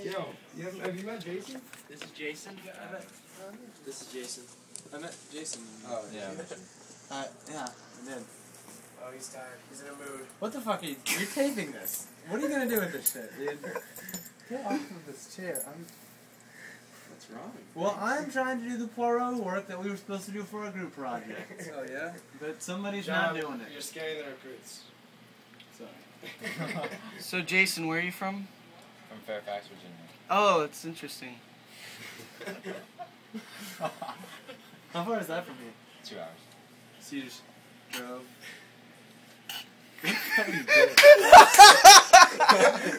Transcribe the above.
Yo, have you met Jason? This is Jason. This is Jason. I met Jason. Oh, yeah. Yeah, I did. Oh, he's tired. He's in a mood. What the fuck are you? You're taping this. What are you gonna do with this shit, dude? Get off of this chair. What's wrong? Well, I'm trying to do the Poirot work that we were supposed to do for our group project. Oh, yeah? But somebody's John, not doing it. You're scaring the recruits. Sorry. So, Jason, where are you from? From Fairfax, Virginia. Oh, it's interesting. How far is that from here? 2 hours. So you just drove?